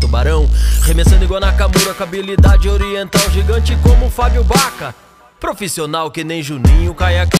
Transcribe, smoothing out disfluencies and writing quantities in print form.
tubarão. Remessando igual Nakamura com habilidade oriental, gigante como Fábio Baca. Profissional que nem Juninho, caiaque